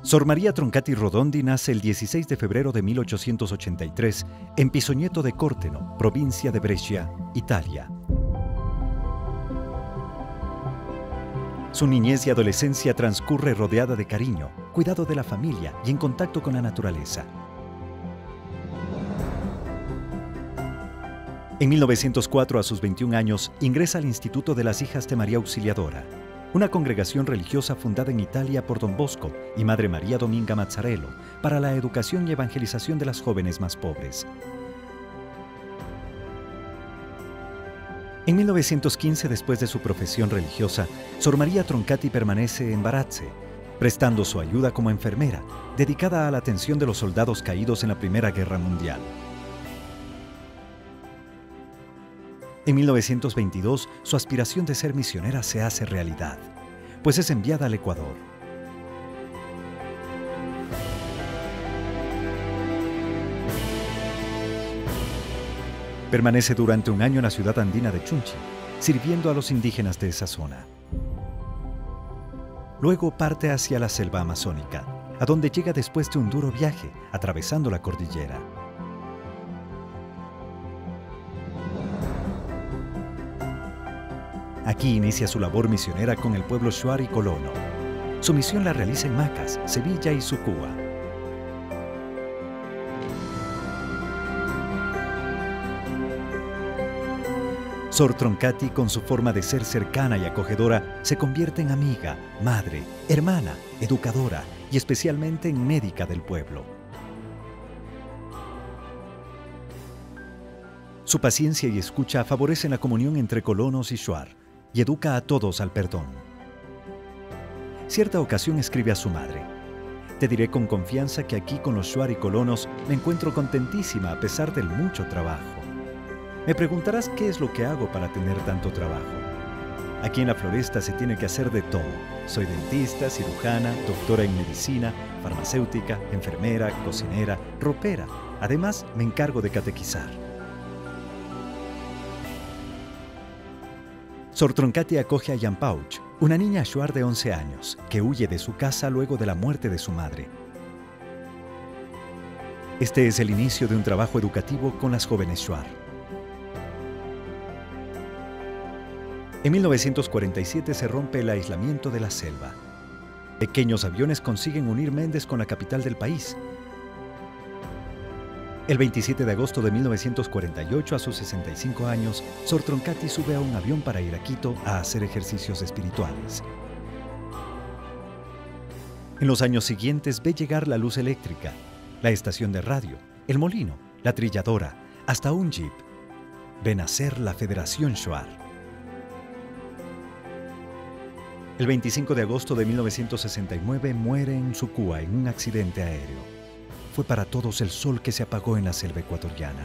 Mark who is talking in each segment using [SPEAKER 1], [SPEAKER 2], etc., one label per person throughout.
[SPEAKER 1] Sor María Troncati Rodondi nace el 16 de febrero de 1883 en Pisogneto de Corteno, provincia de Brescia, Italia. Su niñez y adolescencia transcurre rodeada de cariño, cuidado de la familia y en contacto con la naturaleza. En 1904, a sus 21 años, ingresa al Instituto de las Hijas de María Auxiliadora, una congregación religiosa fundada en Italia por Don Bosco y Madre María Dominga Mazzarello para la educación y evangelización de las jóvenes más pobres. En 1915, después de su profesión religiosa, Sor María Troncati permanece en Varazze, prestando su ayuda como enfermera, dedicada a la atención de los soldados caídos en la Primera Guerra Mundial. En 1922, su aspiración de ser misionera se hace realidad, pues es enviada al Ecuador. Permanece durante un año en la ciudad andina de Chunchi, sirviendo a los indígenas de esa zona. Luego parte hacia la selva amazónica, a donde llega después de un duro viaje, atravesando la cordillera. Aquí inicia su labor misionera con el pueblo Shuar y Colono. Su misión la realiza en Macas, Sevilla y Sucúa. Sor Troncati, con su forma de ser cercana y acogedora, se convierte en amiga, madre, hermana, educadora y especialmente en médica del pueblo. Su paciencia y escucha favorecen la comunión entre colonos y Shuar y educa a todos al perdón. Cierta ocasión escribe a su madre: «Te diré con confianza que aquí con los Shuar y colonos me encuentro contentísima a pesar del mucho trabajo. Me preguntarás qué es lo que hago para tener tanto trabajo. Aquí en la floresta se tiene que hacer de todo. Soy dentista, cirujana, doctora en medicina, farmacéutica, enfermera, cocinera, ropera. Además, me encargo de catequizar». Sor Troncati acoge a Yampauch, una niña Shuar de 11 años, que huye de su casa luego de la muerte de su madre. Este es el inicio de un trabajo educativo con las jóvenes Shuar. En 1947 se rompe el aislamiento de la selva. Pequeños aviones consiguen unir Méndez con la capital del país. El 27 de agosto de 1948, a sus 65 años, Sor Troncati sube a un avión para ir a Quito a hacer ejercicios espirituales. En los años siguientes ve llegar la luz eléctrica, la estación de radio, el molino, la trilladora, hasta un jeep. Ve nacer la Federación Shuar. El 25 de agosto de 1969 muere en Sucúa en un accidente aéreo. Fue para todos el sol que se apagó en la selva ecuatoriana.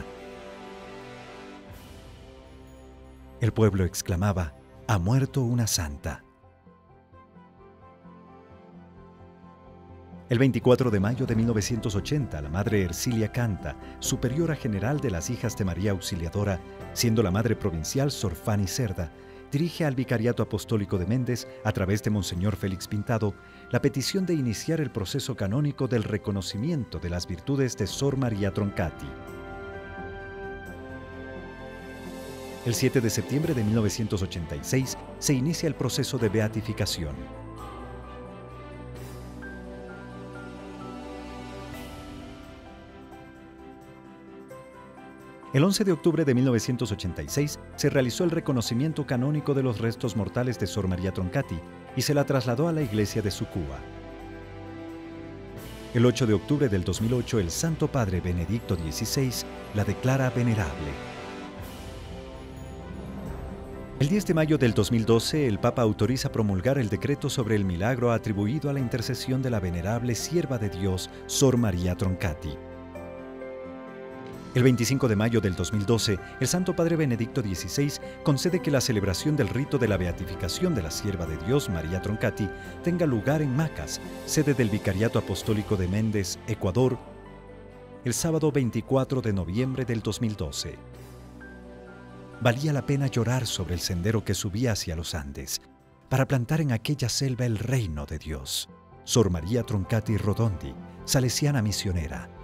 [SPEAKER 1] El pueblo exclamaba: «Ha muerto una santa». El 24 de mayo de 1980, la madre Ercilia Canta, superiora general de las Hijas de María Auxiliadora, siendo la madre provincial Sor Fanny Cerda, dirige al Vicariato Apostólico de Méndez, a través de Monseñor Félix Pintado, la petición de iniciar el proceso canónico del reconocimiento de las virtudes de Sor María Troncati. El 7 de septiembre de 1986 se inicia el proceso de beatificación. El 11 de octubre de 1986 se realizó el reconocimiento canónico de los restos mortales de Sor María Troncati y se la trasladó a la iglesia de Sucúa. El 8 de octubre del 2008, el Santo Padre Benedicto XVI la declara venerable. El 10 de mayo del 2012, el Papa autoriza promulgar el decreto sobre el milagro atribuido a la intercesión de la venerable sierva de Dios, Sor María Troncati. El 25 de mayo del 2012, el Santo Padre Benedicto XVI concede que la celebración del rito de la beatificación de la sierva de Dios, María Troncati, tenga lugar en Macas, sede del Vicariato Apostólico de Méndez, Ecuador, el sábado 24 de noviembre del 2012. Valía la pena llorar sobre el sendero que subía hacia los Andes, para plantar en aquella selva el reino de Dios. Sor María Troncati Rotondi, salesiana misionera.